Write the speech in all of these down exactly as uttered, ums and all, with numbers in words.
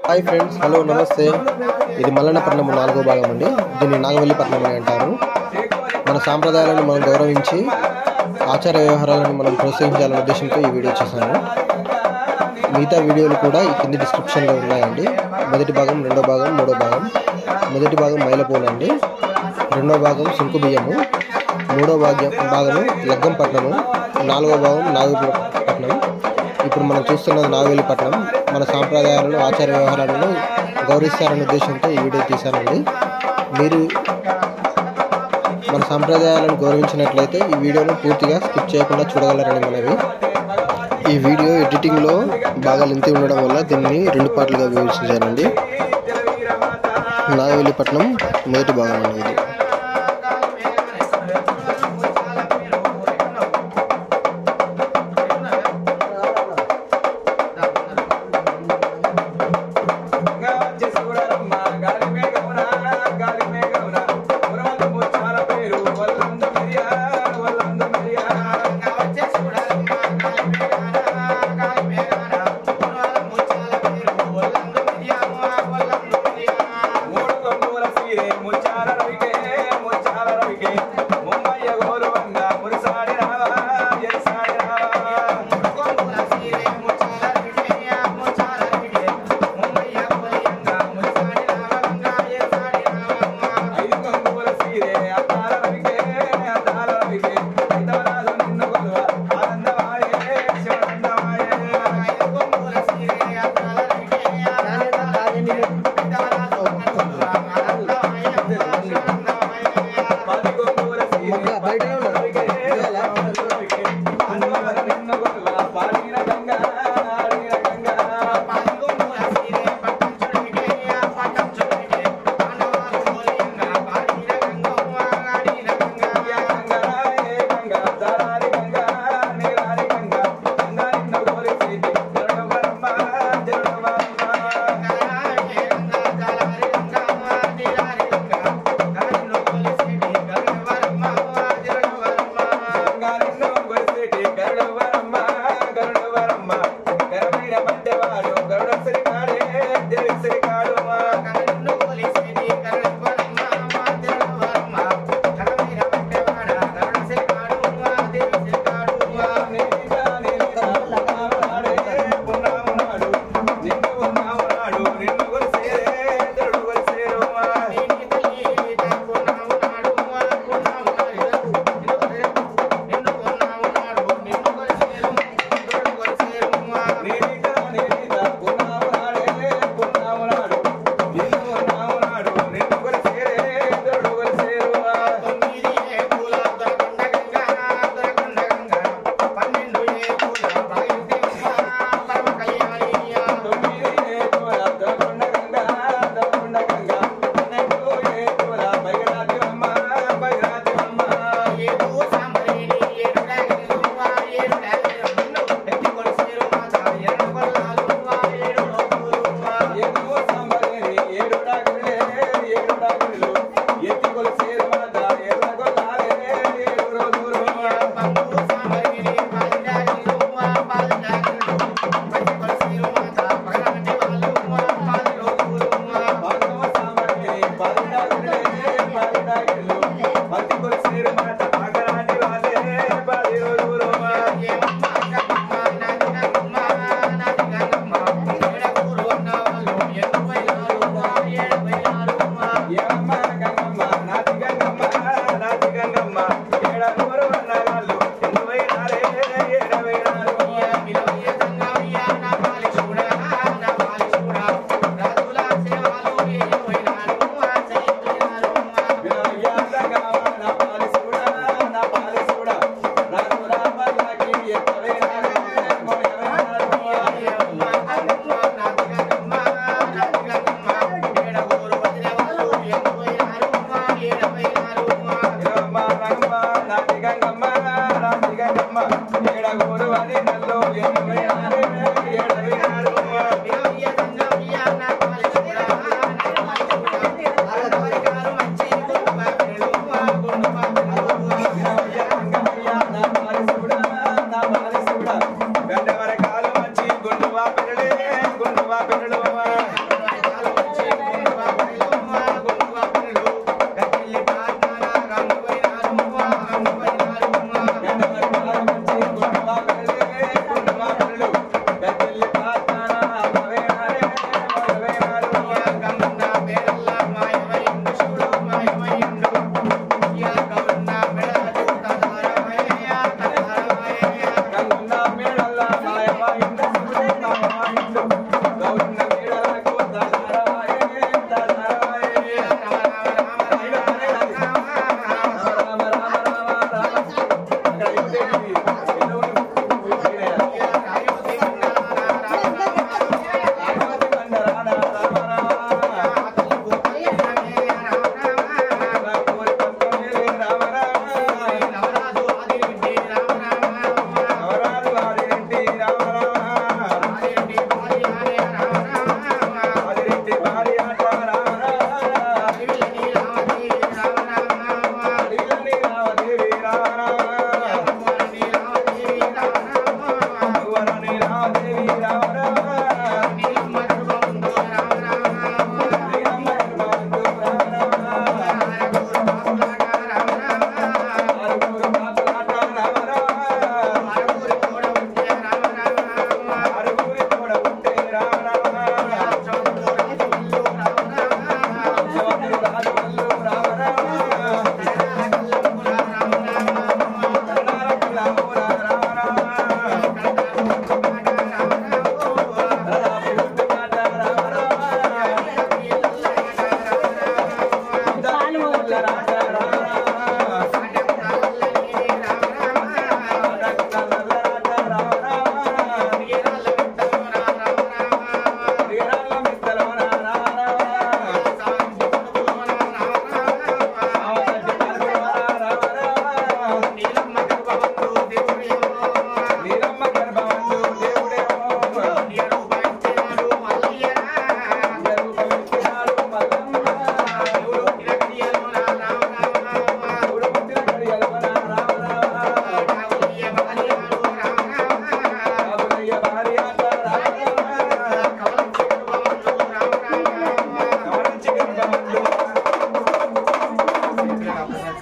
Hi friends, hello నమస్తే. ఇది మల్లన్నపట్నం నాలుగో భాగం అండి. దీన్ని నాగవల్లిపట్నం అని అంటారు. మన సాంప్రదాయాలను మనం గౌరవించి ఆచార వ్యవహారాలను మనం ప్రోత్సహించాలనే ఉద్దేశంతో ఈ వీడియో చేశాను. మిగతా వీడియోలు కూడా ఈ కింది డిస్క్రిప్షన్లో ఉన్నాయండి. మొదటి భాగం, రెండో భాగం, మూడో భాగం. మొదటి భాగం మైలపూలు అండి, రెండో భాగం సుంకు బియ్యము, మూడో భాగ్యం భాగము లగ్గంపట్నము, నాలుగో భాగం నాగపట్నం. ఇప్పుడు మనం చూస్తున్నది నాగవల్లిపట్నం. మన సాంప్రదాయాలను ఆచార వ్యవహారాలను గౌరవిస్తారనే ఉద్దేశంతో ఈ వీడియో తీశానండి. మీరు మన సాంప్రదాయాలను గౌరవించినట్లయితే ఈ వీడియోను పూర్తిగా స్కిప్ చేయకుండా చూడగలరని మనవి. ఈ వీడియో ఎడిటింగ్లో బాగా లెంతీ ఉండడం వల్ల దీన్ని రెండు పార్ట్లుగా విభజించానండి. నాగవల్లిపట్నం మొదటి భాగం అనేది.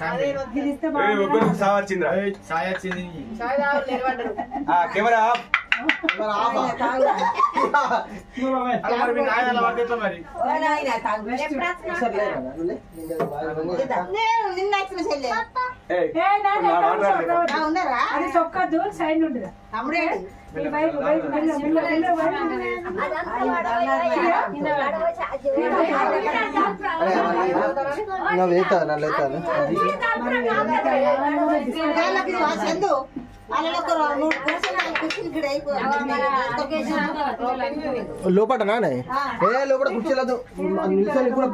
సావచ్చింద్రా కెమెరా చొక్కదు సైడ్ ఉంటుంది లోపల నానే ఏ లోపల కూర్చోలేదు నిల్చొని కూడా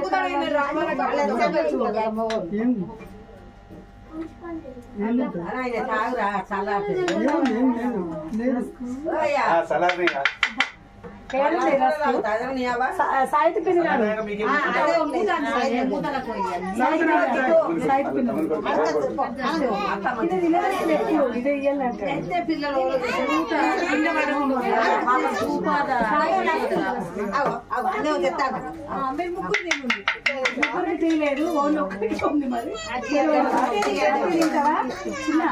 సాయిత్ పిన్నాడు ముగ్గురు తీయలేదు ఓన్లీ ఒక్కటి ఉంది మరి చిన్న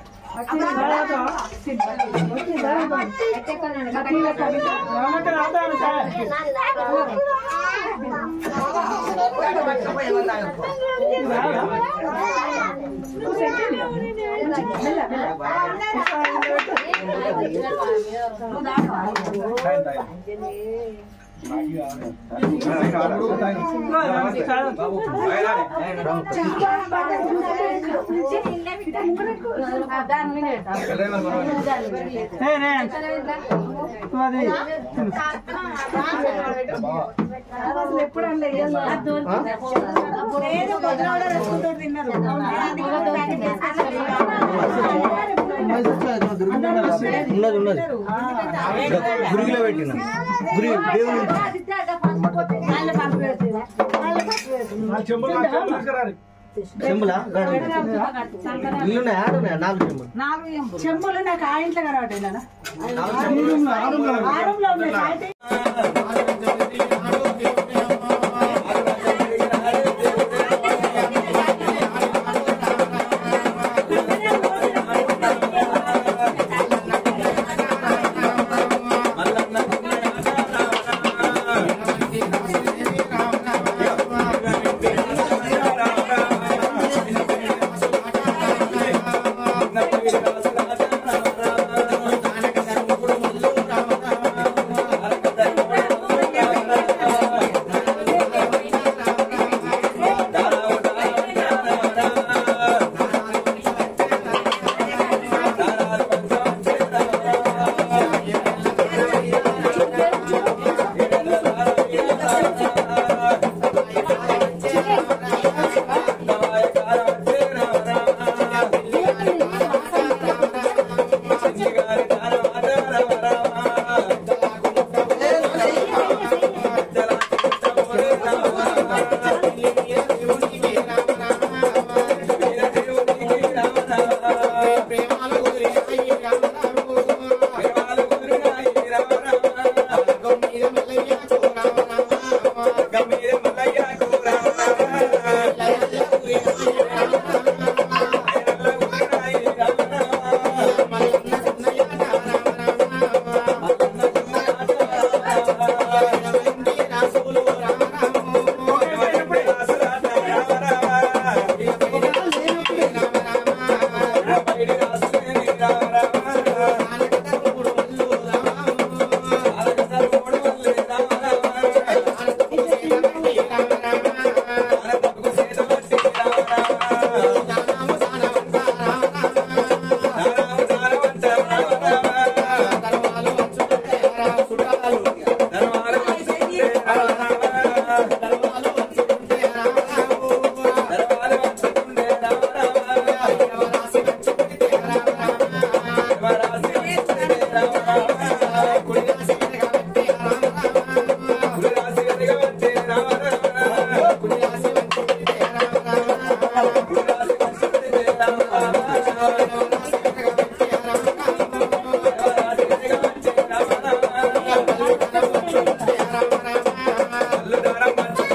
ఎప్పుడు ఉన్నది ఉన్నది గురిగిలో పెట్టిన గురి దేవుని చెంబులా ఇల్లున్నాయి ఆడున్నాయి నాలుగు చెంబులు చెంబులు నాకు ఆ ఇంట్లో కనబడ్డాయి అల్లు దారం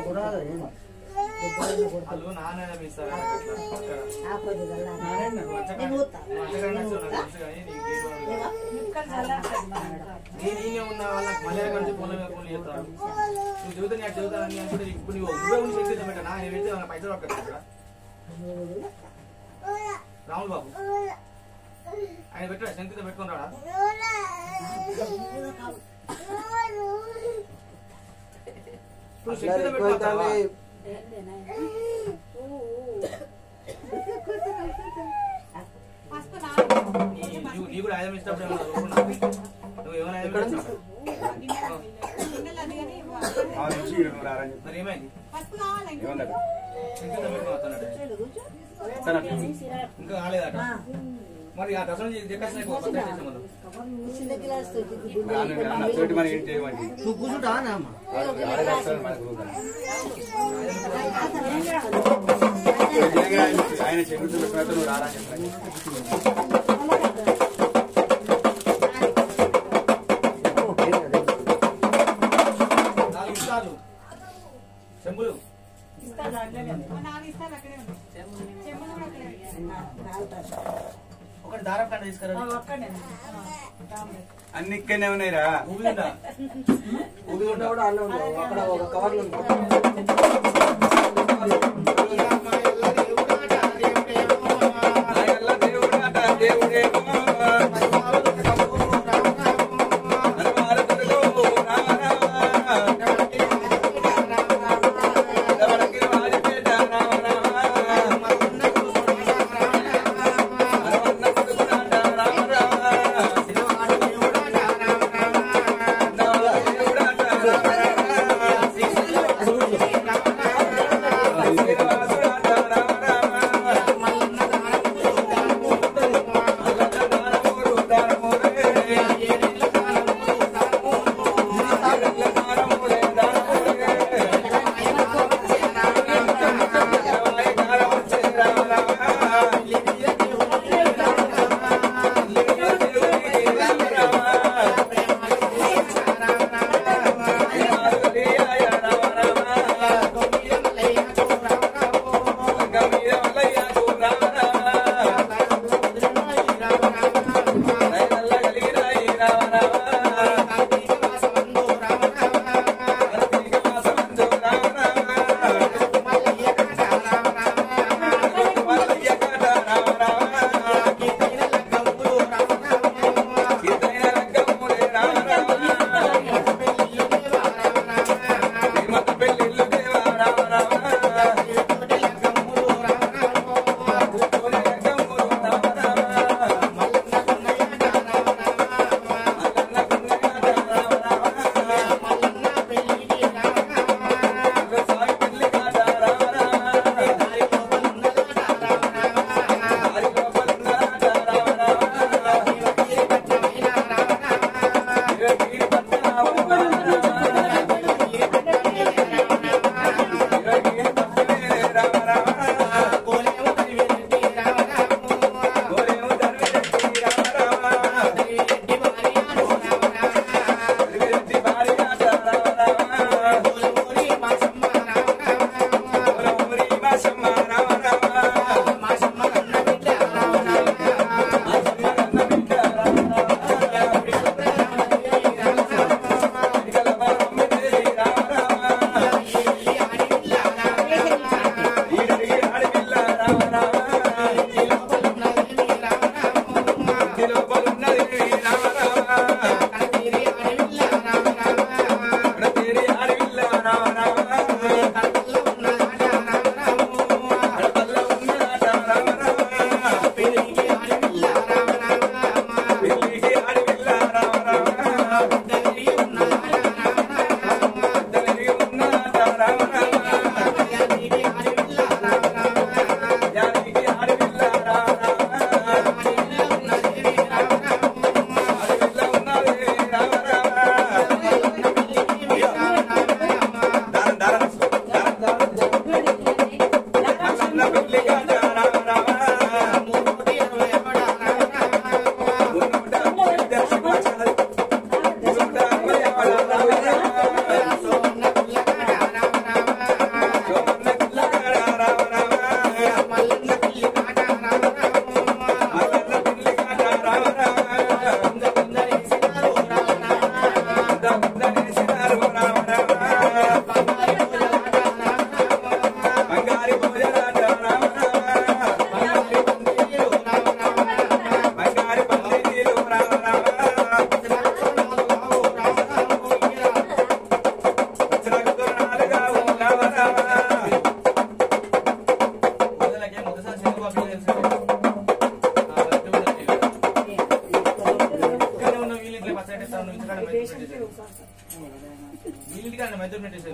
నేనే ఉన్న వాళ్ళకి మళ్ళీ కలిసి ఫోన్ ఫోన్ చేస్తాను నువ్వు చదువుతా నేను చదువుతానని అనుకుంటే ఇప్పుడు నువ్వు నువ్వే ఉండి శక్తి పెట్టా నా నేను పెడితే వాళ్ళ పైసలు పక్కన ఇక్కడ రాములు బాబు ఆయన పెట్టాడు శంకిత పెట్టుకుని రాడా ఇప్పుడు శంకిత పెట్టుకుంటావా నీ కూడా ఆయుధం ఇచ్చినప్పుడు నువ్వు ఏమైనా ఆయుధం ఇచ్చినావు మరి ఏమైంది ఇంకా కాలేదట మరి ఆ దశ నుంచి నువ్వు కూర్చుంటా ఆయన చెబుతూ నువ్వు రారా చెంబులు ఒకటి దారం కండ తీసుకురా అన్ని ఇక్కడనే ఉన్నాయిరా ఊబిందా ఊబి ఉంటా కూడా అన్నీ ఉండవు అక్కడ ఒక కవర్లు వీళ్ళింటికి మెదడు పెట్టేసారు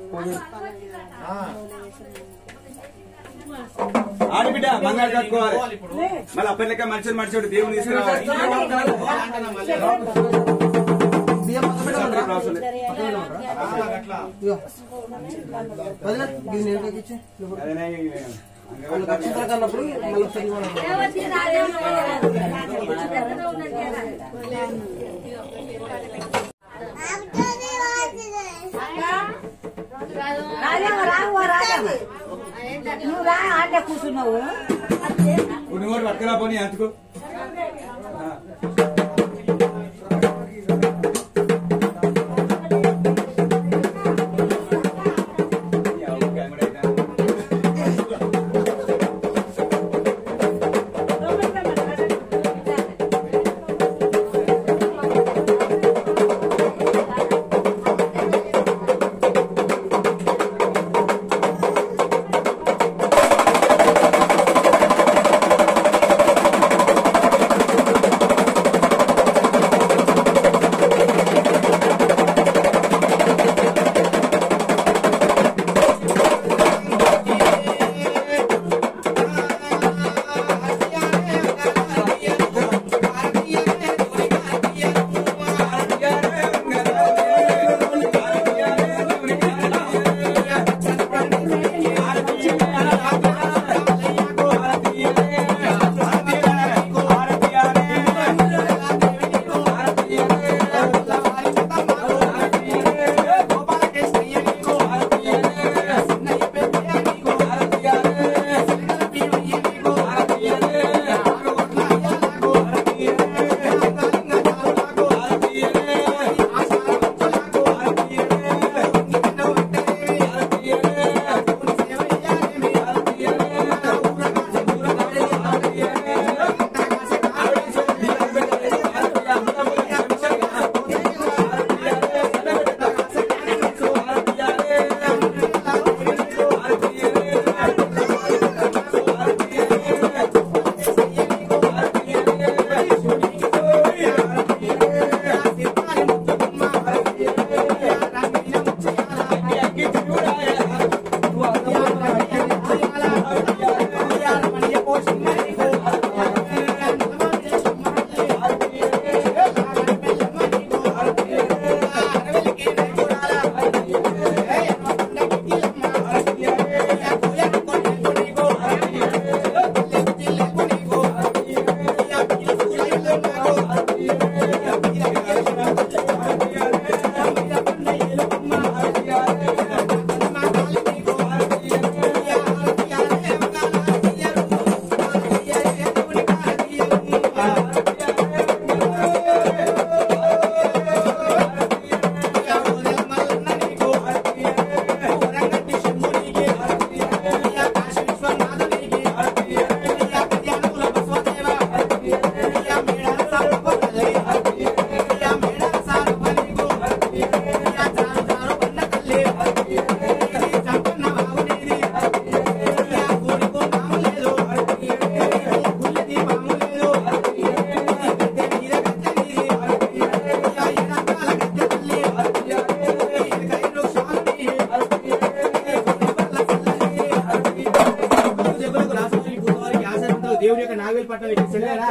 ఆడబిడ్డ మంగళ కట్టుకోవాలి మళ్ళీ అప్పటిక మనుషులు మనుషుడు దేవుని తీసుకురావాలి నువ్వు రా ఆట కూర్చున్నావు నువ్వు కూడా పట్టుకురా పోనీ అందుకు దేవుడి యొక్క నాగవేలు పట్టం వెళ్ళారా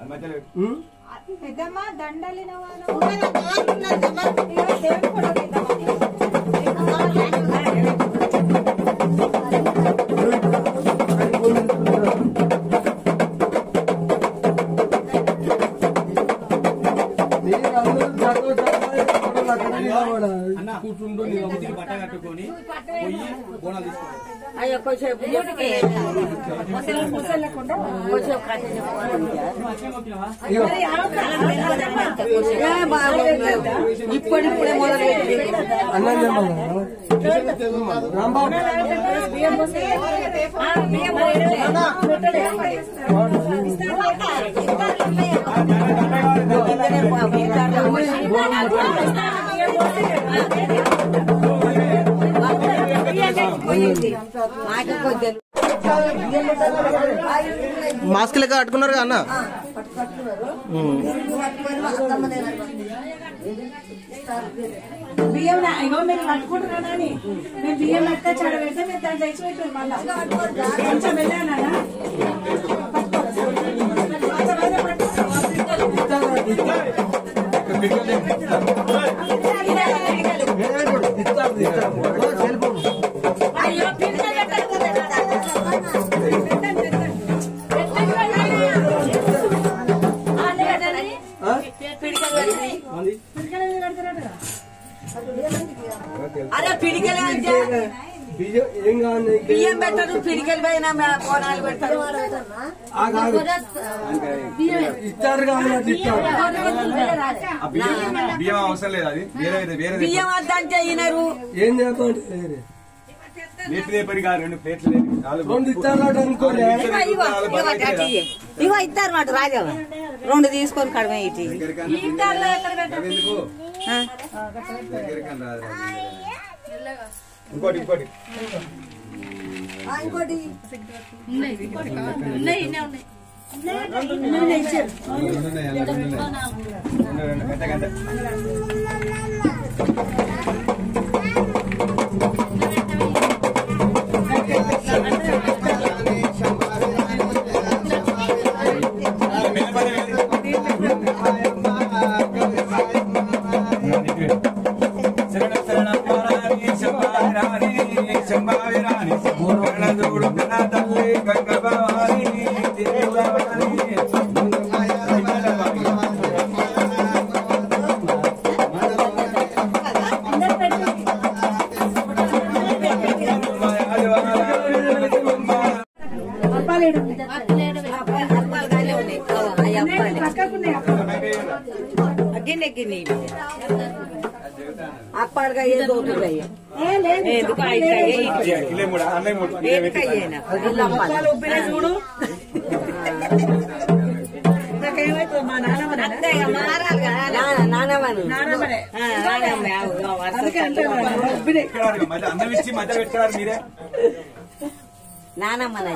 పెద్దమ్మ దండలి బట్ట కట్టుకొని పోయి బోనాలు తీసుకోవాలి. అయ్యో కొంచెం ఇప్పుడిప్పుడే మొదలు మాస్క్ లెక్క కట్టుకున్నారు కదా అన్న. బియ్యం ఇగో మీరు కట్టుకుంటున్నానని మేము బియ్యం కట్ట చెడ పెడితే మీరు దాన్ని తెచ్చిపెట్టారు మళ్ళీ కొంచెం వెళ్ళానా అయ్యో అరే పిడికలే అంటే బియ్యం పెట్టరు, పిడికలు పైన కోనాలు పెడతారు. బియ్యం అవసరం లేదు, అది వేరే బియ్యం వద్దంటే ఈయనరు ఏం చెప్పండి. ప్లేట్లు కాదు, రెండు ప్లేట్లు రెండు ఇస్తారు అనుకోండి. ఇగో ఇస్తారు మాట రాజా రెండు తీసుకొని కడమే ఇటు ఇంకోటి ఇంకోటి అప్పటిగా ఏదో చూడు అన్నమిచ్చి మధ్య పెట్టారు మీరే. నానమ్మన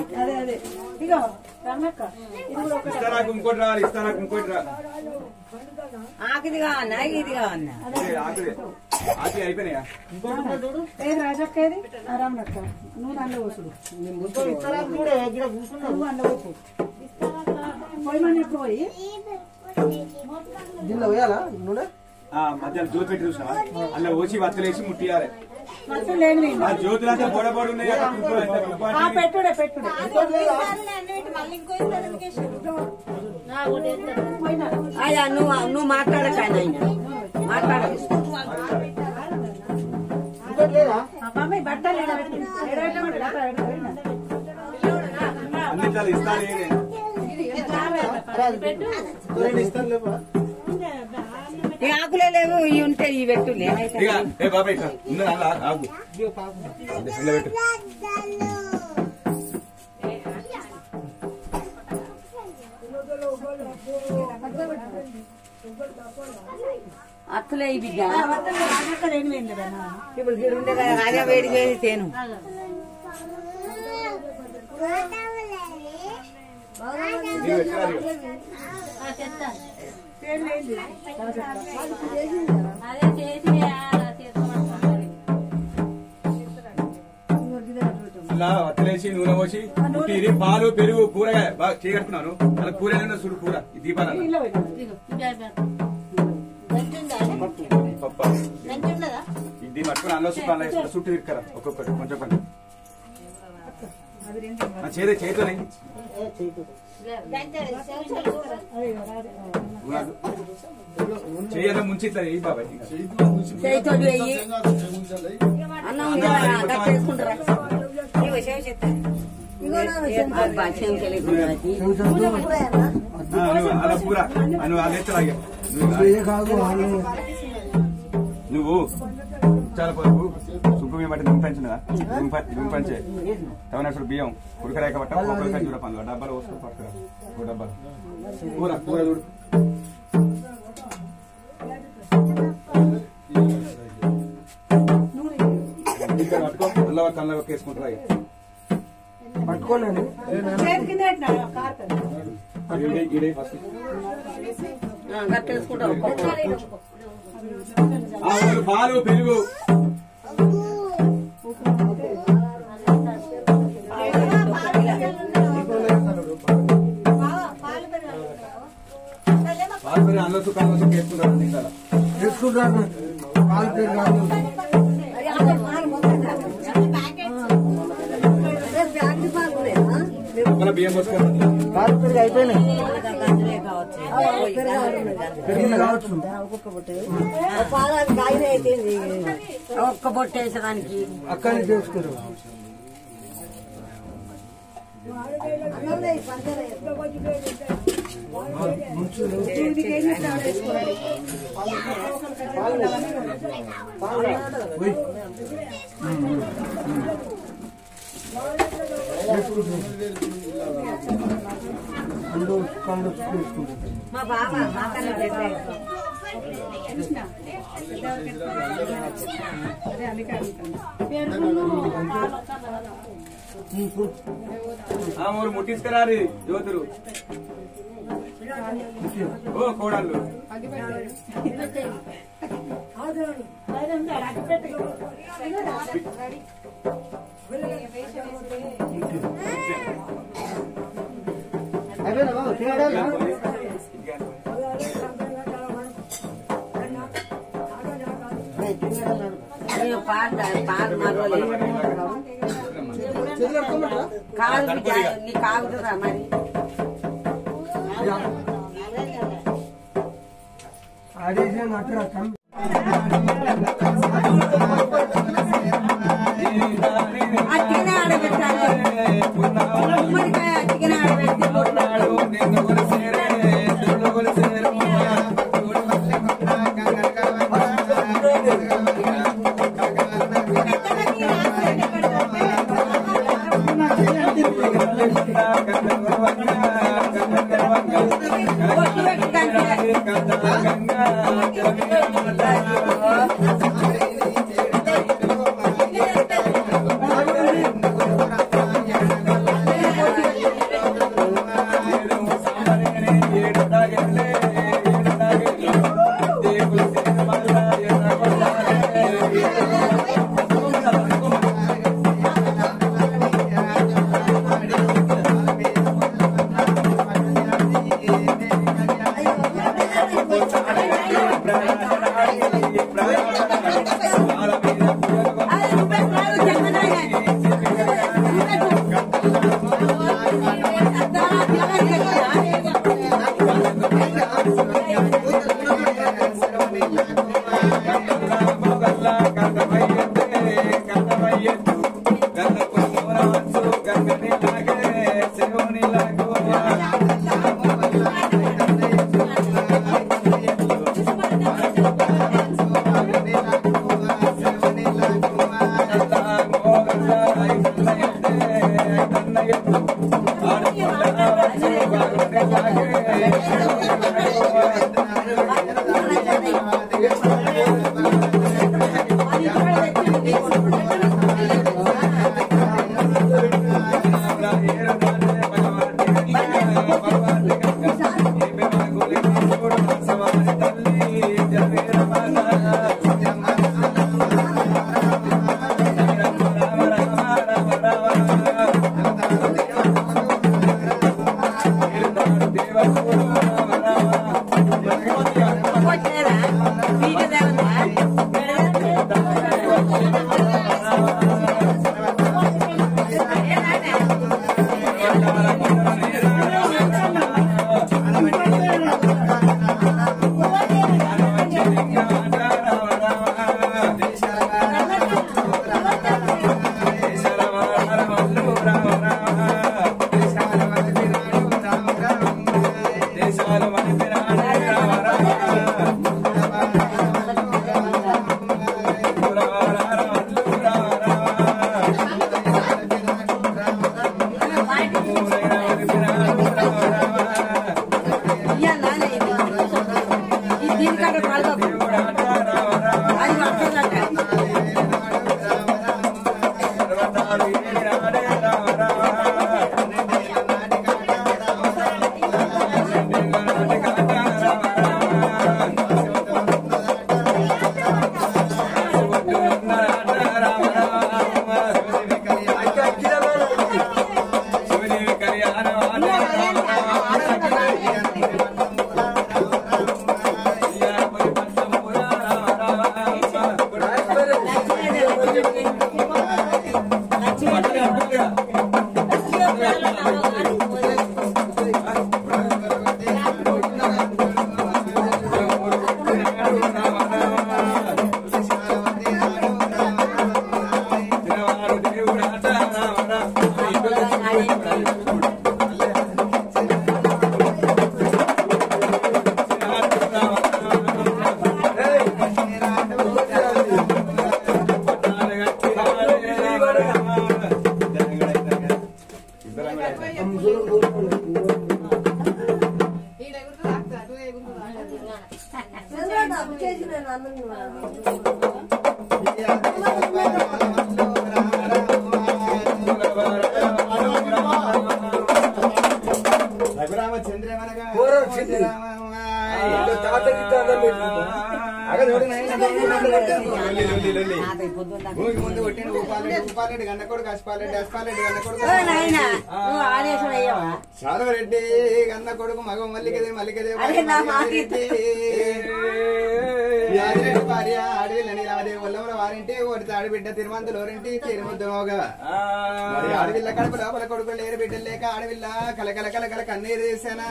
ఇస్తారా ఇంకోటి రావాలి, ఇస్తారా ఇంకోటి రా. ఆకిది కావన్నా ఇది కావన్నా ఆకి అయిపోయినాయా? ఏది రాజక్కేది రామనక్క నువ్వు నల్ల వసుడు నువ్వు అన్న పోయి పోయి పోయి దీనిలో వేయాలా నూనె? మధ్యాహ్నం జ్యోతి పెట్టి చూసావా? అలా వచ్చి వత్తలేసి ముట్టియాలి. మొత్తం లేని ఆ జ్యోతులు అంతా పొడబడి ఉన్నాయి. పెట్టుడే పెట్టుడే అయ్యా నువ్వు నువ్వు మాట్లాడకాయన మాట్లాడ మమ్మీ బట్టలు అన్నింటి ఇస్తాను. ఈ ఆకులే లేవు, ఇవి ఉంటే ఈ పెట్టులే ఇక బాబాయ్ ఆగు పెట్టు. అత్తులే ఇవి ఇప్పుడు గిడుండే కదా రాజా వేడి చేసి తేను అందులో వత్తలేసి నూనె పోసి పుట్టిరి పాలు పెరుగు కూరగాయ బాగా చేయగట్టుకున్నాను అలా కూరగాయలు చూడు కూర ఈ దీపాలు ఇది పట్టుకుని అందులో సుఖాలు చుట్టూ తిక్కరా ఒక్కొక్కటి కొంచెం కొంచెం చేదే చేతులు చేయదా ముంచి ఇట్లా ఈ బాబాయ్ అలా పూరా నువ్వు అలా ఎత్తలాగే నువ్వు చాలా పరుపు సుబ్బు బట్టి దుంపంచినదా దుంప దుంపంచే తవనప్పుడు బియ్యం ఉడకరేక పట్ట ఉడకరేక చూడ పండు డబ్బాలు పోసుకొని పట్టుకురా ఓ డబ్బాలు కూర కూర చూడు పట్టుకో అల్ల కళ్ళ వేసుకుంటారా పట్టుకోలేను పాలు పెరుగు పాలు పెరుగు అల్ల సుఖాలు వేసుకుంటారు వేసుకుంటాను పాలు పెరుగు బియ్యం పోసుకోండి పాలు పెరుగు అయిపోయినాయి ఒక్క బొట్టు వేసేదానికి అక్కడిని చేసుకుంటాం మా బాబా మూడు ముట్టించుకురారు జ్యోతులు ఓ కోడళ్ళు పాలు పాలు మరవలేదు కాదు నీ కాగుతుందా మరి అడిగే అక్కడ అట్టిగానే ఆడబెట్టాలి గుమ్మడికాయ అట్టిగానే ఆడబెట్టి Brother. రఘురామచంద్రమనగా భూమికి ముందు కొట్టిన ఉపాలెడ్డి ఉపాలెడ్డి గన్నకొడుకు అస్పాలెడ్డి అస్పాలెడ్డి గన్నకొడుకు శాలవరెడ్డి గన్న కొడుకు మగ మల్లికదేవి మల్లికదేవి యాదిరెడ్డి భార్య అడవిల నీలాదేవి వల్లముల వారింటి ఒకటి ఆడబిడ్డ తిరుమంతులోరింటి తిరుముద్దమోగా మరి అడవిల్ల కడప లోపల కొడుకు లేరు బిడ్డలు లేక అడవిల్ల కలకల కలకల కన్నీరు చేశానా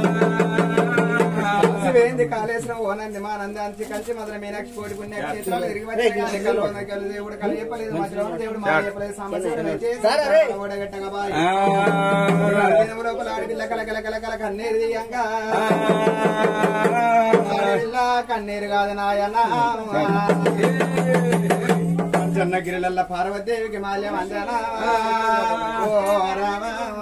వేంది కాళేశ్వరం ఓనంది మా నందాంతి కంచి మొదల మీనాక్షి కోడి పుణ్యక్షేత్రాలు తిరిగి వచ్చి దేవుడు కలు చెప్పలేదు మధ్యలో దేవుడు మా చెప్పలేదు సాంబశివరావు ఓడగట్టగా బాయ్ లోపల ఆడపిల్ల కలకల కలకల కన్నీరు తీయంగా ఆడపిల్ల కన్నీరు కాదు నాయన జన్నగిరిలల్ల పార్వతీదేవికి మాల్యం అంజనా ఓ రామ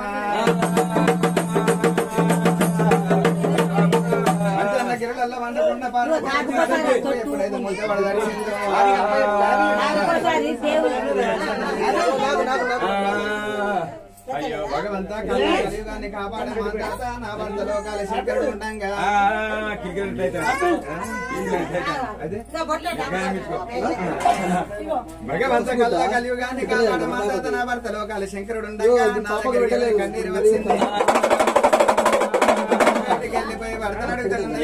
గిరలల్ల వండకుండా ఎప్పుడైతే ముందు అయ్యో భగవంతా కలియుగాన్ని కాపాడే మాత నా భర్త లోకాల శంకరుడు ఉండంగా భగవంత కల్లా కలియుగాన్ని కాపాడే మాత నా భర్త లోకాల శంకరుడు ఉండగా కన్నీరు వచ్చింది వెళ్ళిపోయి భర్తను అడుగుతుంది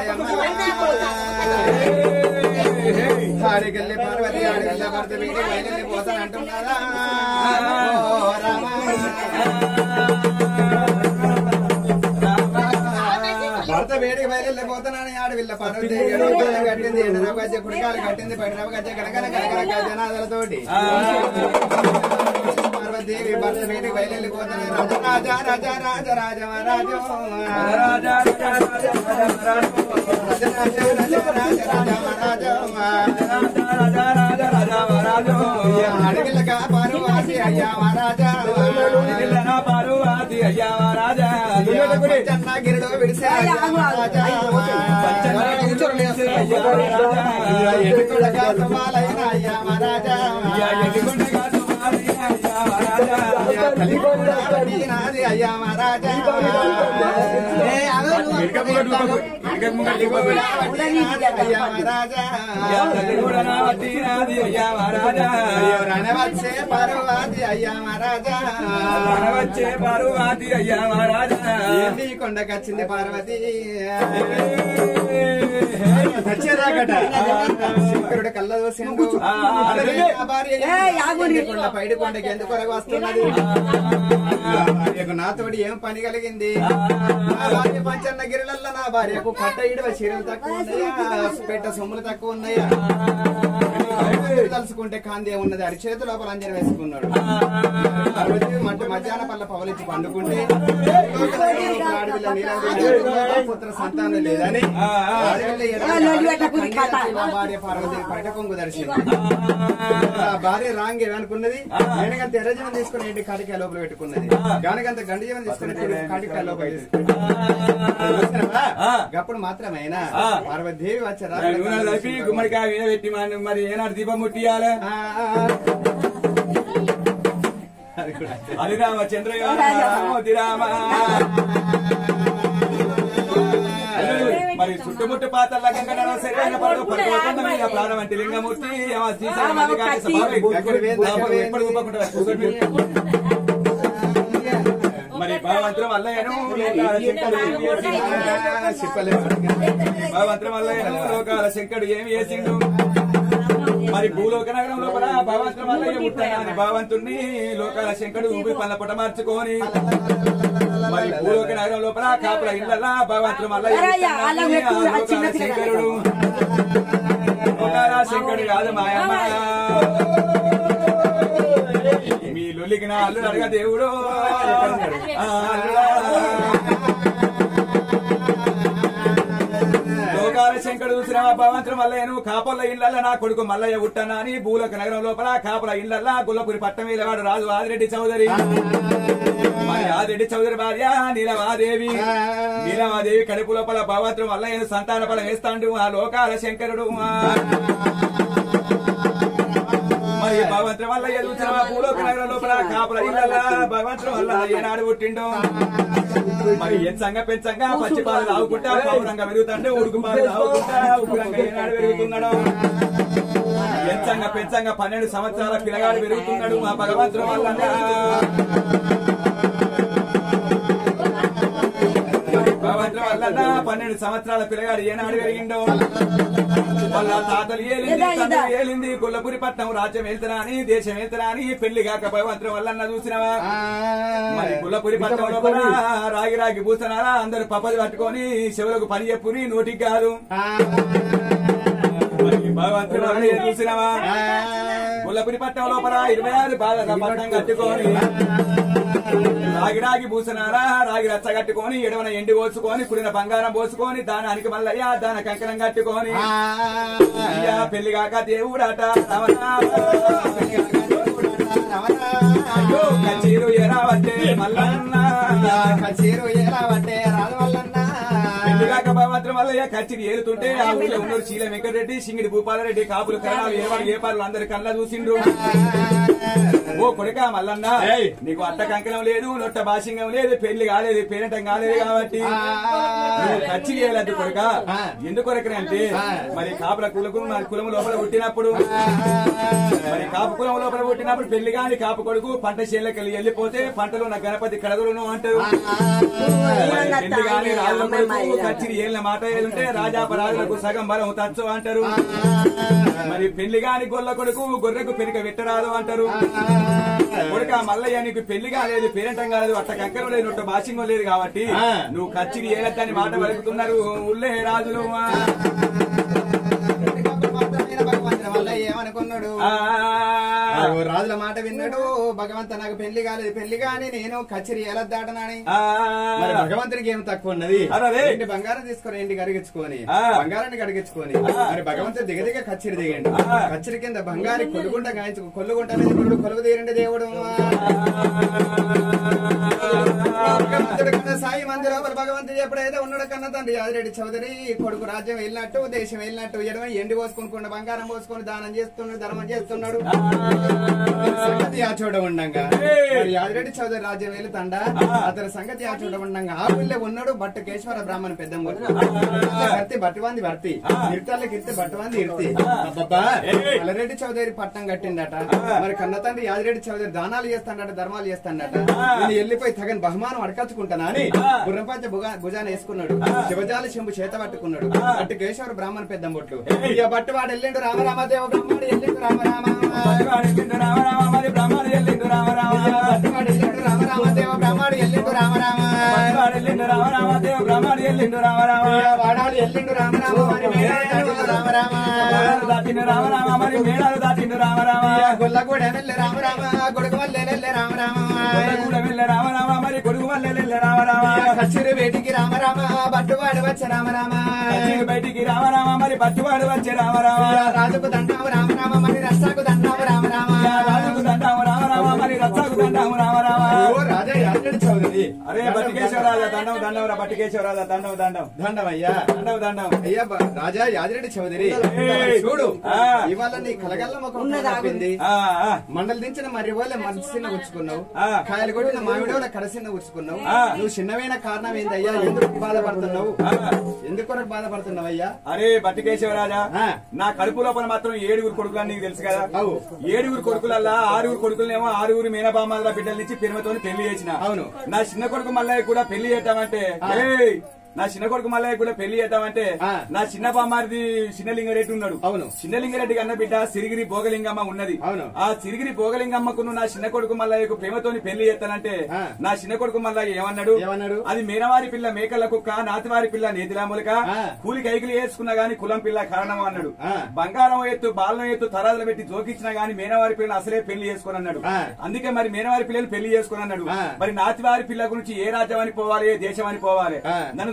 ఆడికెళ్ళి పార్వతి ఆడికెళ్ళి భర్త వీడి బయలుదేరి పోతాను అంటున్నారా భర్త వేడికి బయలుదేరిపోతానని ఆడవిల్ల పార్వతి కట్టింది ఎండరావు గజ్జ కుడికాలు కట్టింది పడిరావు గజ్జ కనకన కనకన గజనాథలతోటి పార్వతీదేవి భర్త వేడికి బయలుదేరిపోతాను రాజా రాజా రాజా రాజా రాజా అడవిల్ల పార్వతి అయ్యా మహారాజా పార్వతి అయ్యా మహారాజా చెన్నగిరిలో విడిసే ఎడుకొండగా సుమాలైన అయ్యా మహారాజా నాది అయ్యా మహారాజా రణవచ్చే పర్వతి అయ్యా మహారాజా రణవచ్చే పర్వతి అయ్యా మహారాజా ఏంటి కొండకొచ్చింది పార్వతి వచ్చేదాకట శంకరుడు కళ్ళ దోసిండు కొండ పైడి కొండకి ఎందుకు కొరకు వస్తున్నది భార్యకు నాతోటి ఏం పని కలిగింది నా భార్య పంచన్న గిరిలల్లో నా భార్యకు కట్ట ఇడవ చీరలు తక్కువ ఉన్నాయా పెట్ట సొమ్ములు తక్కువ ఉన్నాయా తలుసుకుంటే కాందే ఉన్నది అడి చేతి లోపల అంజన వేసుకున్నాడు మధ్య మధ్యాహ్న పల్ల పవలించి పండుకుంటే పుత్ర సంతానం లేదని భార్య పార్వతి పైట కొంగు దర్శింది భార్య రాంగ్ ఏమనుకున్నది వెనకంత ఎర్రజీవం తీసుకుని ఏంటి కాటికాయ లోపల పెట్టుకున్నది గానకంత గండి జీవం తీసుకుని కాటికాయ లోపల అప్పుడు మాత్రమేనా పార్వతీదేవి వచ్చారా గుమ్మడికాయ పెట్టి మరి ఏనాడు దీపం ముట్టియాలి అది రామ చంద్రయోతి రామ మరి చుట్టుముట్టు పాత్రల గంగ సరైన పడు పడుకోకుండా మీద ప్రాణం అంటే లింగమూర్తి మరి భగవంతుడు వల్లయ్యను భగవంతుడు వల్లయ్యను లోకాల శంకరుడు ఏమి చేసిండు మరి భూలోక నగరం లోపల భగవంతుడు వల్లయ్య పుట్టాడని భగవంతుడిని లోకాల శంకరుడు ఊపి పళ్ళ పుట్ట మార్చుకొని మరి భూలోక నగరం లోపల కాపుల ఇళ్ళ భగవంతుడు వల్లయ్య శంకరుడు లోకాల శంకరుడు కాదు మాయమ్మ మీ లొల్లికి నా అల్లుడు అడగ దేవుడు లోకాల శంకరుడు చూసిన భగవంతుడు మల్లయ్యను కాపుల ఇళ్ళ నా కొడుకు మల్లయ్య ఉట్టనా అని భూలోక నగరం లోపల కాపుల ఇళ్ళ గుల్లపురి పట్టం వీలవాడు రాజు ఆదిరెడ్డి చౌదరి యాదరెడ్డి చౌదరి భార్య నీలమాదేవి నీలమాదేవి కడుపు లోపల భగవంతుడు వల్ల ఏదో సంతాన ఫలం వేస్తాడు ఆ లోకాల శంకరుడు మరి భగవంతుడు వల్ల ఎదుగుతున్న భూలోక నగర లోపల కాపుల ఇళ్ళ భగవంతుడు వల్ల ఏనాడు పుట్టిండు మరి ఎంచంగా పెంచంగా పచ్చి పాలు తాగుకుంటా పౌరంగా పెరుగుతుంటే ఉడుకు పాలు తాగుకుంటా ఉగ్రంగా ఏనాడు పెరుగుతున్నాడు ఎంచంగా పెంచంగా పన్నెండు సంవత్సరాల పిల్లగాడు పెరుగుతున్నాడు మా భగవంతుడు వల్ల భగవంతుడు వల్ల పన్నెండు సంవత్సరాల పిల్లగాడు ఏనాడు పెరిగిండో వాళ్ళ తాతలు ఏలింది తండ్రి ఏలింది గొల్లపురి పట్నం రాజ్యం వెళ్తున్నా అని దేశం వెళ్తున్నా అని పెళ్లి కాక భగవంతుడు వల్ల చూసినవా మరి గుల్లపురి పట్నం లోపల రాగి రాగి పూస్తున్నారా అందరు పప్పది పట్టుకొని చెవులకు పని చెప్పుని నోటికి కాదు భగవంతుడు చూసినవా గుల్లపురి పట్నం లోపల ఇరవై ఆరు బాధ పట్నం కట్టుకొని రాగి రాగి పూసనారా రాగి రచ్చ కట్టుకొని ఎడవన ఎండి పోసుకొని కుడిన బంగారం పోసుకొని దానానికి మల్లయ్య దాన కంకణం కట్టుకొని పెళ్లి కాక దేవుడట అయ్యో కచీరు ఎరావట్టే మల్లన్న కచీరు ఎరావట్టే రాజమల్లన్న పెళ్లి కాక భగవంతుడు మల్లయ్య కచ్చిరి ఏలుతుంటే ఆ ఊళ్ళో ఉన్నారు చీల వెంకటరెడ్డి సింగిడి భూపాలరెడ్డి కాపులు కరణాలు ఏవారు ఏ పాలు అందరి కళ్ళ చూసిండ్రు ఓ కొడుక మల్లన్న నీకు అట్ట కంకణం లేదు నొట్ట భాషింగం లేదు పెళ్లి కాలేదు పేరంటం కాలేదు కాబట్టి నువ్వు ఖర్చు చేయలేదు కొడుక ఎందుకొరకనంటే మరి కాపుల కులకు మరి కులం లోపల పుట్టినప్పుడు మరి కాపు కులం లోపల పుట్టినప్పుడు పెళ్లి కాని కాపు కొడుకు పంట చేలకెళ్ళి వెళ్ళిపోతే పంటలో నా గణపతి కడగలను అంటారు పెళ్లి కాని రాజుల కొడుకు ఖర్చు ఏళ్ళ మాట ఏదంటే రాజాపరాజులకు సగం బలం తచ్చు అంటారు మరి పెళ్లి కాని గొల్ల కొడుకు గొర్రెకు పెరిక పెట్టరాదు అంటారు కొడుక మల్లయ్య నీకు పెళ్లి కాలేదు పేరంటం కాలేదు అట్ట కంకరం లేదు నొట్ట భాషింగం లేదు కాబట్టి నువ్వు ఖర్చుని ఏలద్దని మాట పలుకుతున్నారు ఉల్లే రాజులు ఏమనుకున్నాడు రాజుల మాట విన్నాడు భగవంత నాకు పెళ్లి కాలేదు పెళ్లి కాని నేను కచేరి ఎలా దాటనని మరి భగవంతునికి ఏం తక్కువ ఉన్నది ఇంటి బంగారం తీసుకొని ఇంటికి అడిగించుకొని బంగారాన్ని అడిగించుకొని మరి భగవంతుడు దిగ దిగ కచేరి దిగండి కచేరి కింద బంగారి కొలుగుంట గాయించు కొల్లుగుంట అనేది కొలుగు తీరండి దేవుడు భగవంతుడు కన్నా సాయి మందిలో భగవంతుడు ఎప్పుడైతే ఉన్నాడు కన్నా తండ్రి యాదిరెడ్డి చౌదరి కొడుకు రాజ్యం వెళ్ళినట్టు దేశం వెళ్ళినట్టు ఎడమ ఎండి పోసుకొని బంగారం పోసుకొని దానం చేస్తున్నాడు ధర్మం చేస్తున్నాడు సంగతి ఆ చూడ ఉండంగా యాదిరెడ్డి చౌదరి రాజ్యం వెళ్తాండ అతని సంగతి ఆ చూడ ఉండంగా ఆ పిల్లే ఉన్నాడు బట్ట కేశవర బ్రాహ్మణ పెద్ద భర్తీ బట్టవాంది భర్తీ ఇర్తాలకి ఇర్తే బట్టవాంది ఇర్తి అబ్బబ్బా అలరెడ్డి చౌదరి పట్టం కట్టిందట మరి కన్న తండ్రి యాదిరెడ్డి చౌదరి దానాలు చేస్తాడట ధర్మాలు చేస్తాడట నేను వెళ్ళిపోయి తగని బహుమానం అడకచ్చుకుంటానా అని గుర్రంపంచ భుజాన వేసుకున్నాడు శివజాలి చెంబు చేత పట్టుకున్నాడు బట్ట కేశవర బ్రాహ్మణ పెద్ద బొట్లు ఇక బట్టవాడు వెళ్ళిండు రామరామదేవ బ్రహ్మాడు వెళ్ళిండు రామరామ మరి బ్రహ్మాడు వెళ్ళిండు రామరామ బట్టవాడు వెళ్ళిండు రామరామదేవ బ్రహ్మాడు వెళ్ళిండు రామరామ వెళ్ళిండు రామరామదేవ బ్రహ్మాడు వెళ్ళిండు రామరామ వాడాలు వెళ్ళిండు రామరామ మరి మేడాలు రామరామ దాటిండు రామరామ మరి మేడాలు దాటిండు రామరామ గొల్ల కూడా వెళ్ళి రామరామ గొడుగు వల్లే వెళ్ళి రామరామ కూడా వెళ్ళి రామరామ మరి కొడుకు వల్లే వెళ్ళి రామరామ కచ్చిరి వేటికి రామరామ బట్టువాడు వచ్చే రామరామ బయటికి రామరామ మరి బట్టువాడు వచ్చే రామరామ రాజుకు దండాము రామరామ మరి రస్తాకు దండాము రామరామ రాజుకు దండాము రామరామ మరి రస్తాకు దండాము రామరామ రాజా యాదిరెడ్డి చౌదరి అరే బట్టికేశ్వరరాజా దండం దండం రా బట్టికేశ్వరరాజా దండం దండం దండం అయ్యా దండం దండం అయ్యా రాజా యాదిరెడ్డి చౌదరి చూడు ఇవాళ నీ కలగల్ల ముఖం చెప్పింది మండలి దించిన మరి వాళ్ళ మనసిన ఉంచుకున్నావు కాయలు కొట్టిన మామిడోళ్ళ కడసిన ఉంచుకున్నావు నువ్వు చిన్నమైన కారణం ఏందయ్యా ఎందుకు బాధపడుతున్నావు ఎందుకు బాధపడుతున్నావు అయ్యా అరే బట్టికేశ్వరరాజా నా కడుపు లోపల మాత్రం ఏడుగురు కొడుకులు నీకు తెలుసు కదా ఏడుగురు కొడుకులల్లా ఆరుగురు కొడుకులనేమో ఆరుగురు మీనబామాల బిడ్డల నుంచి పెరుమతో పెళ్లి చేసిన అవును నా చిన్న కొడుకు మల్లయ్య కూడా పెళ్లి చేద్దామంటే నా చిన్న కొడుకు మల్లయ్య కూడా పెళ్లి చేద్దామంటే నా చిన్న బామ్మారిది చిన్నలింగారెడ్డి ఉన్నాడు అవును చిన్నలింగారెడ్డి అన్న బిడ్డ సిరిగిరి భోగలింగమ్మ ఉన్నది అవును ఆ సిరిగిరి భోగలింగమ్మకు నా చిన్న కొడుకు మల్లయ్యకు ప్రేమతోని పెళ్లి చేస్తానంటే నా చిన్న కొడుకు మల్లయ్య ఏమన్నాడు ఏమన్నాడు అది మీనవారి పిల్ల మేకల కుక్క నాతివారి పిల్ల నేతిరాములక కూలి కైకిలి వేసుకున్నా గాని కులం పిల్ల కారణం అన్నాడు బంగారం ఎత్తు బాలం ఎత్తు తరాదులు పెట్టి జోకిచ్చినా గాని మీనవారి పిల్లని అసలే పెళ్లి చేసుకుని అన్నాడు అందుకే మరి మీనవారి పిల్లలు పెళ్లి చేసుకుని అన్నాడు మరి నాతివారి పిల్ల గురించి ఏ రాజ్యం అని పోవాలి ఏ దేశం అని పోవాలి నన్ను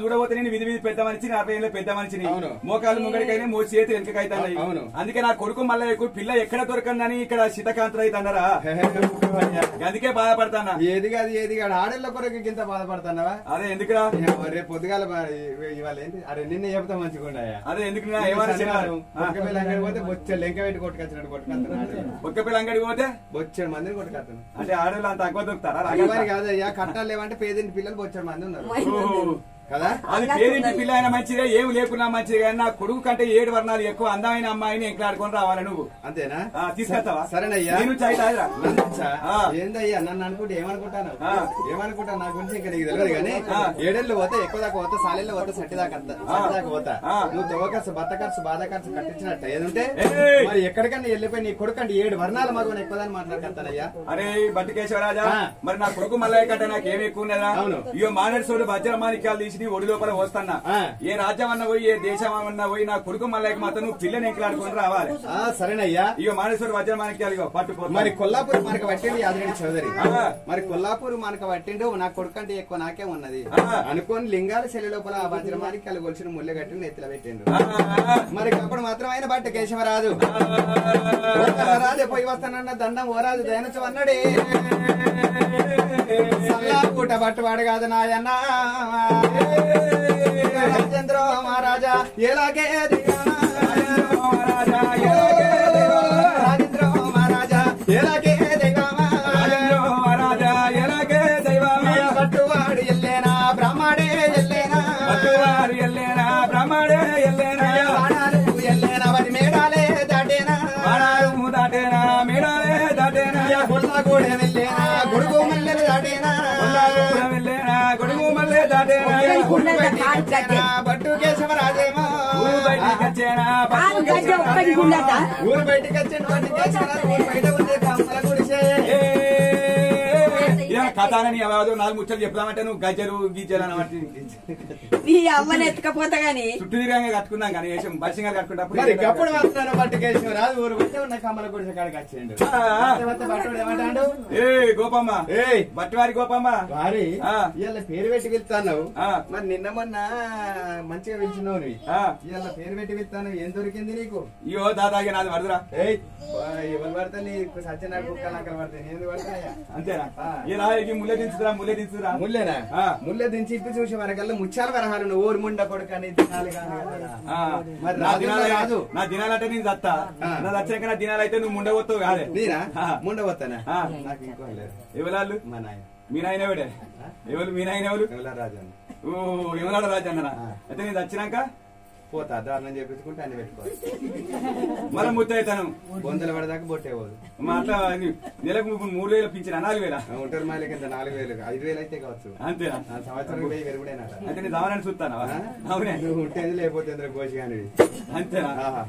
చూడబోతే నేను విధి విధి పెద్ద మనిషిని అరవై ఏళ్ళ పెద్ద మనిషిని మోకాలు ముంగడికైనా మో చేతి వెనకైతున్నాయి అందుకే నా కొడుకు మల్లయ్యకు పిల్ల ఎక్కడ దొరకందని ఇక్కడ శీతకాంతులు అవుతున్నారా అందుకే బాధపడతానా ఏది కాదు ఏది కాదు ఆడళ్ళ కొరకు ఇంత బాధపడతానవా అదే ఎందుకురా రేపు పొద్దుగాల ఇవాళ ఏంటి అరే నిన్న చెప్తా మంచిగా ఉన్నాయా అదే ఎందుకు ఏమన్నా ఒక్కపిల్ల అంగడి పోతే బొచ్చడు లెంక పెట్టి కొట్టుకొచ్చినట్టు కొట్టుకొస్తాను ఒక్కపిల్ల అంగడి పోతే బొచ్చడు మందిని కొట్టుకొస్తాను అంటే ఆడవాళ్ళు అంత తక్కువ దొరుకుతారా కాదయ్యా కట్టాలు లేవంటే పేదింటి పిల్లలు బొచ్చడు మంది ఉన్నారు కదా అది పేరింటి పిల్ల అయినా మంచిదే ఏమి లేకున్నా మంచిదే కానీ నా కొడుకు కంటే ఏడు వర్ణాలు ఎక్కువ అందమైన అమ్మాయిని ఎంకలాడుకొని రావాలి నువ్వు అంతేనా తీసుకొస్తావా సరేనయ్యా నేను చాయితారా ఏందయ్యా నన్ను అనుకుంటే ఏమనుకుంటాను ఏమనుకుంటాను నా గురించి ఇంకా నీకు తెలియదు కానీ ఏడేళ్ళు పోతే ఎక్కువ దాకా పోతా సాలేళ్ళు పోతే సట్టి దాకా దాకా పోతా నువ్వు తొవ ఖర్చు భర్త ఖర్చు బాధ ఖర్చు కట్టించినట్టు ఏదంటే మరి ఎక్కడికన్నా వెళ్ళిపోయి నీ కొడుకు అంటే ఏడు వర్ణాల మగవని ఎక్కువదని మాట్లాడతానయ్యా అరే బట్టి కేశవరాజా మరి నా కొడుకు మల్లయ్య కంటే నాకు ఏమి ఎక్కువ ఉన్నదా ఇయో మానేశ్వరుడు వజ్రమాణిక్యాలు తీసి నీ ఒడి లోపల వస్తున్నా ఏ రాజ్యం అన్న పోయి ఏ దేశం అన్నా పోయి నా కొడుకు మల్లయ్యకి మాత్రం నువ్వు పిల్లని ఎంకలాడుకొని రావాలి సరేనయ్యా ఇయో మానేశ్వరుడు వజ్రమాణిక్యాలు పట్టుకో మరి కొల్లాపూర్ మనక పట్టిండు యాదగిరి చౌదరి మరి కొల్లాపూర్ మనక పట్టిండు నా కొడుకు అంటే ఎక్కువ నాకే ఉన్నది అనుకోని లింగాల చెల్లి లోపల ఆ వజ్రమాణిక్యాలు కొలిచిన ముళ్ళ కట్టి నెత్తిలో పెట్టిండు మరి అప్పుడు మాత్రం ఆయన బట్ట కేశవరాజు రాజు పోయి వస్తానన్న దండం ఓరాజు దయనచు అన్నాడే పూట పట్టువాడు కాదు నాయన్న రాజేంద్ర మహారాజా ఎలాగే రాజేంద్ర మహారాజా ఎలాగే దైవమా మహారాజా ఎలాగే దైవమా పట్టువాడు ఎల్లేనా బ్రహ్మాడే ఎల్లేనా పట్టువాడు ఎల్లేనా బ్రహ్మాడే ఎల్లేనా బాణాలు ఎల్లేనా వాడి మేడాలే దాటేనా బాణాలు దాటేనా మేడాలే దాటేనా గుళ్ళగూడె వెళ్ళేనా గుడుగు మల్లెలు దాటేనా వెళ్ళేనా గొడుగు మల్లె దాటేనా బట్టు కేశవరాజేమో ఊరు బయటికి వచ్చేనా ఊరు బయటికి వచ్చిన బట్టు కేశవరాజు ఊరు బయట ఉండే కమ్మల గుడిసే కథానని అవాదు నాలుగు ముచ్చలు చెప్తామంటే నువ్వు గజ్జలు గీజలు అని నీ అమ్మని ఎత్తుకపోతా గాని చుట్టూ తిరిగానే కట్టుకున్నాం కానీ వేసాం బస్సింగా కట్టుకుంటప్పుడు మరి గప్పుడు మాత్రం బట్టు కేశవరాజు ఊరు బయట ఉన్న కమ్మల గుడిసె కాడికి వచ్చిండు బట్టుడు ఏమంటాడు ఏ గోపమ్మ ఏ బట్టివారి గోపమ్మ వారి ఇవాళ పేరు పెట్టి వెళ్తాను మరి నిన్న మొన్న మంచిగా పిలిచినావు నువ్వు ఇవాళ పేరు పెట్టి వెళ్తాను ఏం దొరికింది నీకు అయ్యో దాదాగా నాది వరదురా ఏయ్ ఎవరు పడతా నీకు సత్యనారాయణ కుక్కలు అక్కడ పడతాయి నేను పడతాయా అంతేనా ఇలా ముల్లె దించురా ముల్లె దించురా ముల్లేనా ముల్లె దించి ఇప్పి చూసి వరకల్లా ముచ్చాల వరహాలు నువ్వు ఊరు ముండ కొడుకని తినాలి మరి నా దినాలు రాదు నా దినాలంటే నేను దత్తా నా వచ్చాక నా దినాలు అయితే నువ్వు ముండవస్తావు కాదే నేనా ముండవస్తానా నాకు ఇంకో లేదు ఎవరు మా నాయన మీ నాయన ఎవడే ఎవరు మీ నాయన ఎవరు రాజు ఓ ఎవరాడు రాజు అన్నరా అయితే నేను వచ్చినాక పోతా దారుణం చేపించుకుంటే అన్ని పెట్టుకోవాలి మళ్ళీ ముత్తైతాను బొందల పడదాకా బొట్టేవాడు అట్లా నెలకు మూడు వేలు పింఛన్ నాలుగు వేల ఒంటరి మాలి కింద నాలుగు వేలు ఐదు వేలు అయితే కావచ్చు అంతేనా సంవత్సరం వెయ్యి పెరుగుడేనా అయితే నేను దావనాన్ని చూస్తాను అవునే నువ్వు ఉంటేది లేకపోతే ఇంద్ర గోషి కానీ అంతేనా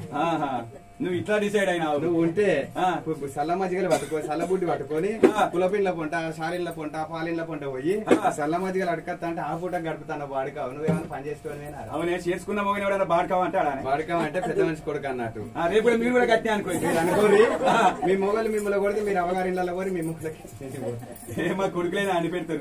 నువ్వు ఇట్లా డిసైడ్ అయినావు నువ్వు ఉంటే సల్ల మజ్జిగలు పట్టుకో సల్ల బుడ్డి పట్టుకొని కులపిల్ల పొంట సారిళ్ళ పొంట పాలిళ్ళ పొంట పోయి సల్ల మజ్జిగలు అడకత్తా అంటే ఆ పూట గడుపుతాను బాడుకావు నువ్వేమైనా పని చేసుకోవడమే అవునే చేసుకున్న మోగిన బాడుకావు అంటాడా బాడుకావు అంటే పెద్ద మనిషి కొడుకు అన్నట్టు రేపు మీరు కూడా కట్టి అనుకో అనుకోరి మీ మొగలు మిమ్మల్ని కొడితే మీరు అవగారి ఇళ్ళలో పోయి మీ ముక్కలకి మా కొడుకులైనా అని పెడతారు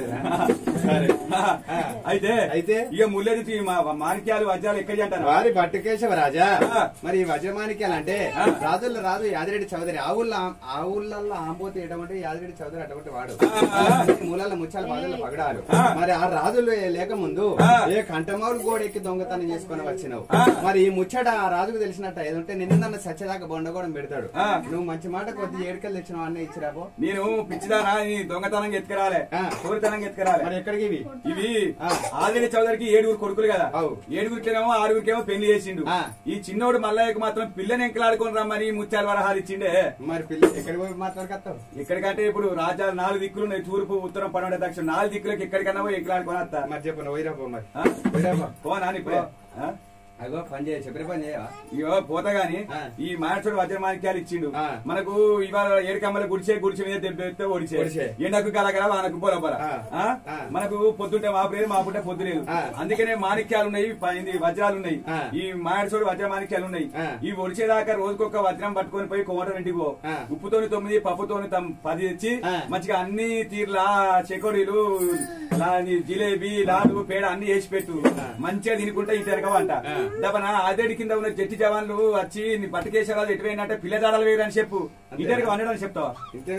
సరే అయితే అయితే ఇక ముల్లెది మాణిక్యాలు వజ్రాలు ఎక్కడి అంటారు వారి భట్టుకేశవరాజా మరి వజ్రమాణిక్యాలు అంటే రాజుల్లో రాజు యాదిరెడ్డి చౌదరి ఆ ఊళ్ళో ఆ ఊళ్ళల్లో ఆంపోతే ఎటువంటి యాదిరెడ్డి చౌదరి అటువంటి వాడు మూలాల ముచ్చాల బాధల్లో పగడాలు మరి ఆ రాజులు లేకముందు ఏ కంటమౌలు గోడ ఎక్కి దొంగతనం చేసుకుని వచ్చినావు మరి ఈ ముచ్చట ఆ రాజుకు తెలిసినట్టు ఏదంటే నిన్న సత్యదాకా బొండగోడం పెడతాడు నువ్వు మంచి మాట కొద్ది ఏడుకలు తెచ్చినావు అన్న ఇచ్చిరాబో నేను పిచ్చిదానా దొంగతనం ఎత్తుకురాలే కోరితనం ఎత్తుకురాలే మరి ఎక్కడికి ఇవి ఇవి ఆదిరెడ్డి చౌదరికి ఏడుగురు కొడుకులు కదా ఏడుగురికేమో ఆరుగురికేమో పెళ్లి చేసిండు ఈ చిన్నోడు మల్లయ్యకు మాత్రం పిల్లని ఎంకలాడుకొని రమ్మని ముత్యాల వరహాలు ఇచ్చిండే మరి పిల్లలు ఎక్కడికి పోయి మాట్లాడుకొస్తావు ఎక్కడికంటే ఇప్పుడు రాజ్యాలు నాలుగు దిక్కులు ఉన్నాయి తూర్పు ఉత్తరం పడమట దక్షిణ నాలుగు దిక్కులకి ఎక్కడికన్నా పోయి ఎంకలాడుకొని వస్తా మరి చెప్పు వైరాబో మరి వైరాబో పోనా ఇప్పుడే అగో పని చేయ చెప్పిన పని చేయవా ఇగో పోతా గాని ఈ మానసుడు వజ్రమాణిక్యాలు ఇచ్చిండు మనకు ఇవాళ ఏడుకమ్మల గుడిచే గుడిచి మీద దెబ్బెత్తే ఒడిచే ఎండకు కలగల వానకు పొలపల మనకు పొద్దుంటే మా ప్రేరు మా పుట్టే పొద్దు లేదు అందుకనే మాణిక్యాలు ఉన్నాయి వజ్రాలు ఉన్నాయి ఈ మానసుడు వజ్రమాణిక్యాలు ఉన్నాయి ఈ ఒడిచేదాకా రోజుకొక వజ్రం పట్టుకొని పోయి కోమటం ఇంటికి పో ఉప్పుతోని తొమ్మిది పప్పుతోని పది తెచ్చి మంచిగా అన్ని తీర్ల చెకోడీలు జిలేబీ లాడు పేడ అన్ని వేసి పెట్టు మంచిగా తినుకుంటే ఈ తిరగవంట దపన అదేడి కింద ఉన్న జట్టి జవాన్లు వచ్చి నీ పట్టుకేసేవాళ్ళు ఎటువైందంటే పిల్ల దాడాలు వేయరు అని చెప్పు ఇద్దరికి వండడం చెప్తావా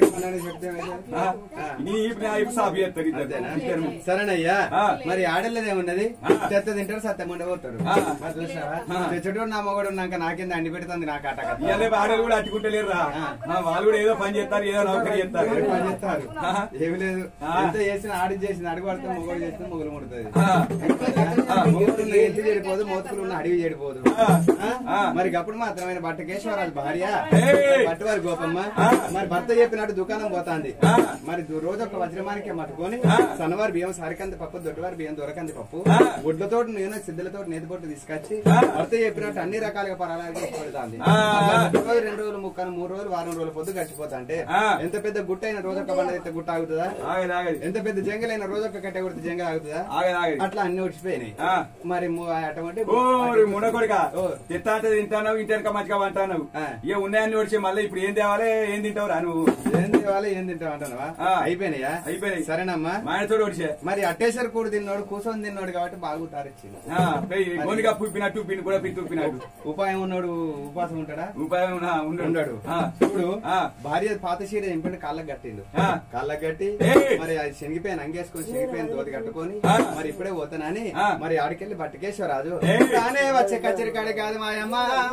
సరేనయ్యా మరి ఆడలేదు ఏమున్నది చెత్త తింటారు సత్యం ఉండే పోతారు తెచ్చుడు నా మొగడు ఉన్నాక నాకింద అండి పెడుతుంది నాకు ఆట ఆడలు కూడా అట్టుకుంటలేరురా వాళ్ళు కూడా ఏదో పని చేస్తారు ఏదో నౌకరీ చేస్తారు పని చేస్తారు ఏమి లేదు ఎంత చేసిన ఆడి చేసిన అడుగు పడితే మొగడు చేస్తే మొగులు ముడుతుంది మొగుడు ఎత్తి చెడిపోదు మోతుకులు ఉన్న అడివి చెడిపోదు మరి అప్పుడు మాత్రమైన బట్ట కేశవరాజు భార్య బట్టవారి గోపమ్మ మరి భర్త చెప్పినట్టు దుకాణం పోతాంది మరి రోజు ఒక వజ్రమానికి మట్టుకొని సన్నవారి బియ్యం సరికంది పప్పు దొడ్డివారి బియ్యం దొరకంది పప్పు గుడ్లతో నేను సిద్ధలతో నేతిపొట్టు తీసుకొచ్చి భర్త చెప్పినట్టు అన్ని రకాలుగా పరాలాగా పెడతాంది రెండు రోజులు ముక్కను మూడు రోజులు వారం రోజులు పొద్దు గడిచిపోతా అంటే ఎంత పెద్ద గుట్ట అయిన రోజొక్క బండ అయితే గుట్ట ఆగుతుందా ఎంత పెద్ద జంగల్ అయిన రోజొక్క కట్ట కొడితే జంగల్ ఆగుతుందా అట్లా అన్ని ఉడిచిపోయినాయి మరి అటువంటి ముడకొడిక తింటాంటే తింటావు ఇంటెనక మంచిగా అంటావు ఇక ఉన్నాయన్ని ఒడిచి మళ్ళీ ఇప్పుడు ఏం తేవాలి ఏం తింటావురా నువ్వు ఏం తేవాలి ఏం తింటావు అంటావా అయిపోయినాయా అయిపోయినాయి సరేనమ్మా మాయతోడు ఒడిచే మరి అట్టేసరి కూడి తిన్నాడు కూర్చొని తిన్నాడు కాబట్టి బాగుతారు గోనిగా పుప్పినట్టు పిన్ని కూడా పిన్ని తుప్పినట్టు ఉపాయం ఉన్నాడు ఉపాసం ఉంటాడా ఉపాయం ఉన్నాడు ఇప్పుడు భార్య పాత చీర ఎంపండి కాళ్ళకి కట్టిండు కాళ్ళకి కట్టి మరి అది శనిగిపోయాను అంగేసుకొని శనిగిపోయిన దోతి కట్టుకొని మరి ఇప్పుడే పోతానని మరి ఆడికెళ్ళి బట్టకేశ్వరాజు తానే వచ్చే కచేరి కాడే కాదు మాయమ్మ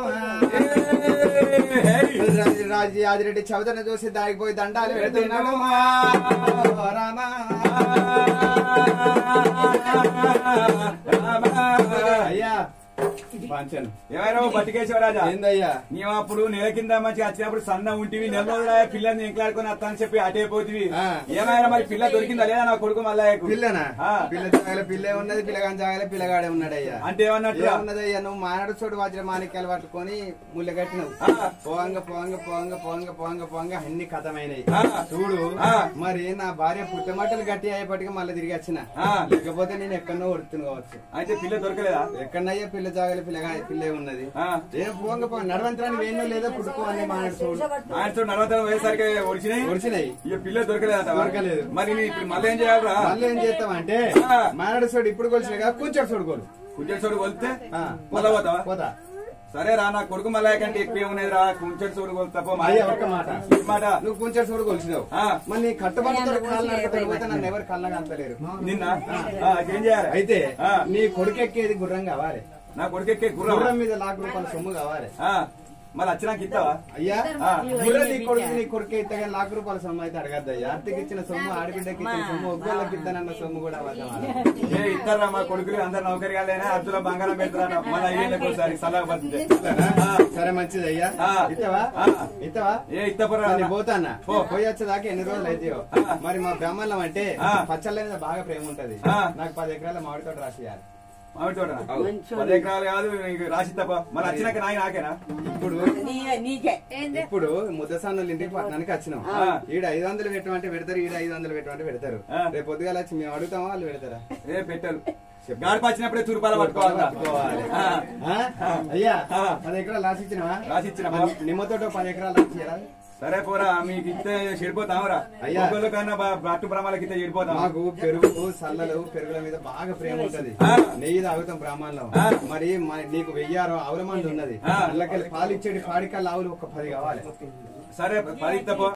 రాజు యాదిరెడ్డి చౌదరిని చూసి దాగిపోయి దండాలు పెడుతున్నాడు రామా అయ్యా పంచను ఏమైనా బతికేశ్వరాజా ఏందయ్యా నీవు అప్పుడు నెల కింద మంచిగా వచ్చినప్పుడు సన్న ఉంటివి నెల రోజులు పిల్లని ఎంకలాడుకుని వస్తా అని చెప్పి అటే పోతివి ఏమైనా మరి పిల్ల దొరికిందా లేదా నా కొడుకు మళ్ళా పిల్లనా పిల్ల జాగల పిల్లే ఉన్నది పిల్లగాని జాగల పిల్లగాడే ఉన్నాడయ్యా అంటే ఏమన్నట్టు ఉన్నదయ్యా నువ్వు మానాడు చోటు వజ్ర మాణిక్యాలు పట్టుకొని ముళ్ళ కట్టినవు పోంగ పోంగ పోంగ పోంగ పోంగ పోంగ అన్ని కథమైనవి చూడు మరి నా భార్య పుట్టమట్టలు గట్టి అయ్యేపటికి మళ్ళీ తిరిగి వచ్చిన లేకపోతే నేను ఎక్కడో ఒడుతును కావచ్చు అయితే పిల్ల దొరకలేదా ఎక్కడయ్యా పిల్ల జాగల పిల్లగా పిల్లే ఉన్నది ఏం పోంగ పోంగ నడవంతరాన్ని వేణో లేదో పుట్టుకో అని మానాడు చూడు ఆయన చూడు నడవంతరం వేసరికి ఒడిచినాయి ఒడిచినాయి ఇక పిల్ల దొరకలేదా దొరకలేదు మరి ఇప్పుడు మళ్ళీ ఏం చేయాలరా మళ్ళీ ఏం చేస్తామంటే మానాడు చోడు ఇప్పుడు కొలిసినా కుంచెడు చూడుకోరు కుంచెడు చోడు కొలితే మళ్ళా పోతావా పోతా సరే రా నా కొడుకు మళ్ళా కంటే ఎక్కువ ఉన్నది రా కుంచెడు చూడు కొలుతాపో ఒక్క మాట మాట నువ్వు కుంచెడు చూడు కొలిసినావు మరి నీ కట్టుబడితో కాళ్ళు నడకపోతే నన్ను ఎవరు కళ్ళగా అంతలేరు నిన్న ఏం చేయాలి అయితే నీ కొడుకెక్కేది గుర్రం కావాలి నా కొడుకెక్కే గుర్రం గుర్రం మీద లాక్ రూపాయల సొమ్ము కావాలి మళ్ళీ వచ్చినాక ఇస్తావా అయ్యా గుర్రం నీ కొడుకు నీ కొడుకే ఇస్తే కానీ లాక్ రూపాయల సొమ్ము అయితే అడగద్దు అయ్యా అత్తకి ఇచ్చిన సొమ్ము ఆడబిడ్డకి ఇచ్చిన సొమ్ము ఒక్కళ్ళకి ఇస్తానన్న సొమ్ము కూడా ఏ ఇస్తారా మా కొడుకులు అందరు నౌకరి కాలేనా అద్దులో బంగారం పెడతారా మళ్ళీ ఐదేళ్ళకి ఒకసారి సలహా పడుతుంది సరే మంచిది అయ్యా ఇస్తావా ఇస్తావా ఏ ఇస్తపరా పోతానా పోయి వచ్చేదాకా ఎన్ని రోజులు అయితాయో మరి మా బ్రాహ్మణులం అంటే పచ్చళ్ళ మీద బాగా ప్రేమ ఉంటది నాకు పది ఎకరాల మామిడి తోట రాసియాలి మామిడి తోట పది ఎకరాలు కాదు రాసి తప్ప మరి వచ్చినాక నాయ నాకేనా ఇప్పుడు ఇప్పుడు ముద్దసాన్నుల ఇంటికి పట్టణానికి వచ్చినాం ఈడ ఐదు వందలు పెట్టమంటే పెడతారు ఈడ ఐదు వందలు పెట్టమంటే పెడతారు రేపు పొద్దుగాల వచ్చి మేము అడుగుతామా వాళ్ళు పెడతారా ఏ పెట్టారు గాడిప వచ్చినప్పుడే తూర్పాల పట్టుకోవాలి అయ్యా పది ఎకరాలు రాసి ఇచ్చినావా రాసి ఇచ్చిన నిమ్మతోట పది ఎకరాలు రాసి సరే పోరా మీకు ఇస్తే చెడిపోతామరా అయ్యా కన్నా బట్టు బ్రాహ్మణులకి ఇస్తే చెడిపోతాం మాకు పెరుగు సల్లలు పెరుగుల మీద బాగా ప్రేమ ఉంటది నెయ్యి తాగుతాం బ్రాహ్మణులు మరి నీకు వెయ్యారో ఆవుల మంది ఉన్నది అందులోకెళ్ళి పాలు ఇచ్చేది పాడికల్లా ఆవులు ఒక పది కావాలి సరే పది ఇస్తా